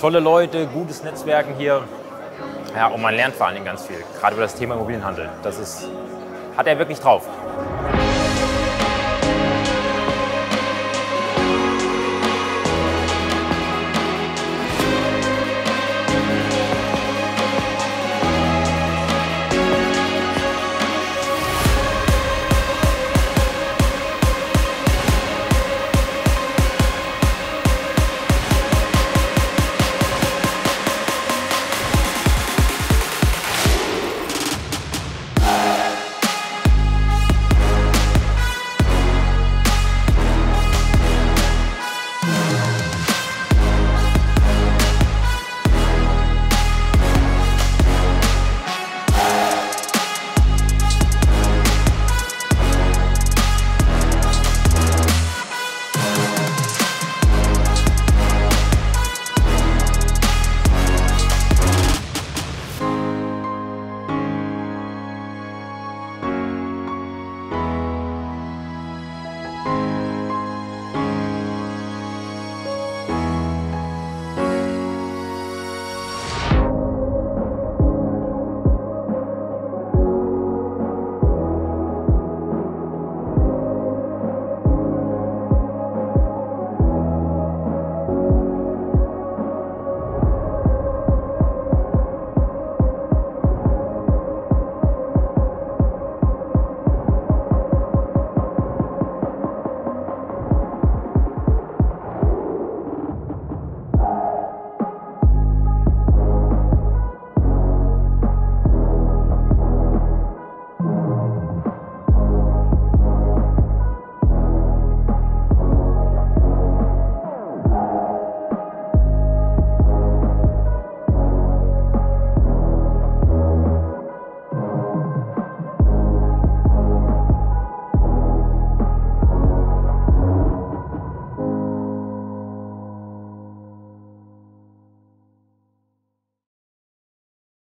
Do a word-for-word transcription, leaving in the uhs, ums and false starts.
tolle Leute, gutes Netzwerken hier. Ja, und man lernt vor allen Dingen ganz viel, gerade über das Thema Immobilienhandel. Das ist, hat er wirklich drauf.